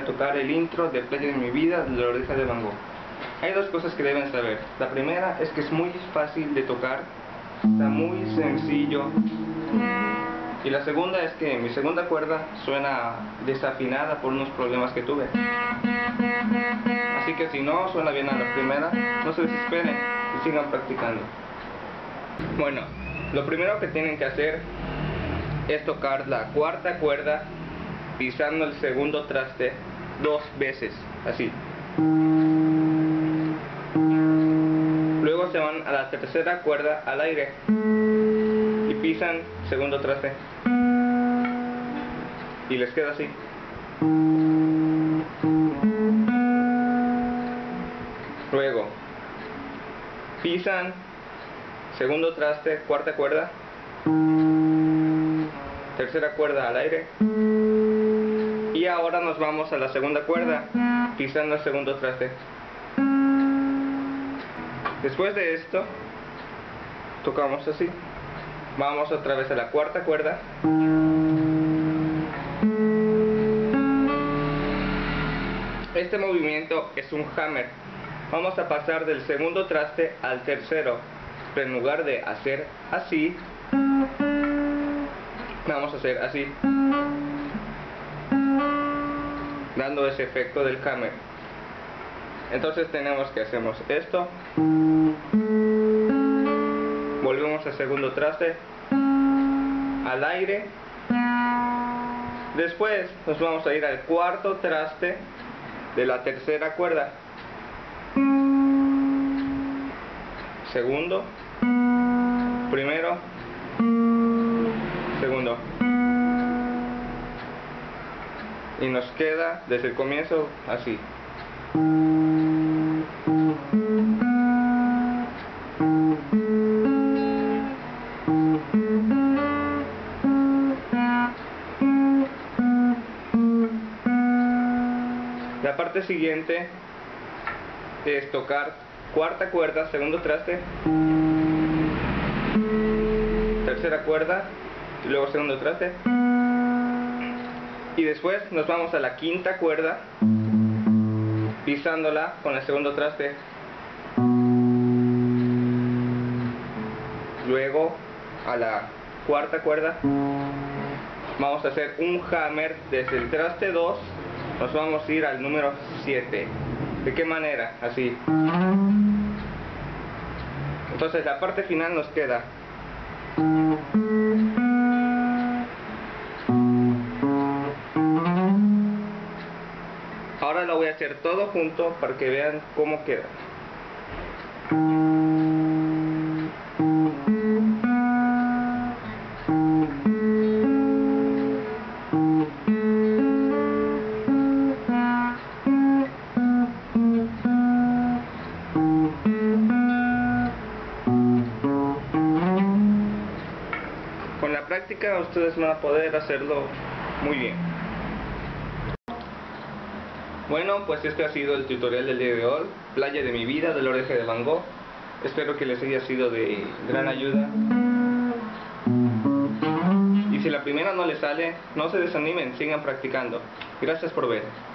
a tocar el intro de Playa de mi vida de La Oreja de Van Gogh. Hay dos cosas que deben saber. La primera es que es muy fácil de tocar, está muy sencillo. Y la segunda es que mi segunda cuerda suena desafinada por unos problemas que tuve. Así que si no suena bien a la primera, no se desesperen y sigan practicando. Bueno, lo primero que tienen que hacer es tocar la cuarta cuerda pisando el segundo traste 2 veces, así. Luego se van a la tercera cuerda al aire y pisan segundo traste y les queda así. Luego pisan segundo traste, cuarta cuerda, tercera cuerda al aire, y ahora nos vamos a la segunda cuerda pisando el segundo traste. Después de esto tocamos así. Vamos otra vez a la cuarta cuerda, este movimiento es un hammer. Vamos a pasar del segundo traste al tercero, pero en lugar de hacer así, vamos a hacer así, dando ese efecto del hammer. Entonces tenemos que hacemos esto, volvemos al segundo traste, al aire, después nos vamos a ir al cuarto traste de la tercera cuerda, segundo, primero, segundo, y nos queda desde el comienzo así. La parte siguiente es tocar cuarta cuerda, segundo traste, tercera cuerda y luego segundo traste, y después nos vamos a la quinta cuerda pisándola con el segundo traste, luego a la cuarta cuerda vamos a hacer un hammer desde el traste 2, nos vamos a ir al número 7. ¿De qué manera? Así. Entonces la parte final nos queda. Ahora lo voy a hacer todo junto para que vean cómo queda. Con la práctica ustedes van a poder hacerlo muy bien. Bueno, pues este ha sido el tutorial del día de hoy, Playa de mi vida de La Oreja de Van Gogh. Espero que les haya sido de gran ayuda. Y si la primera no les sale, no se desanimen, sigan practicando. Gracias por ver.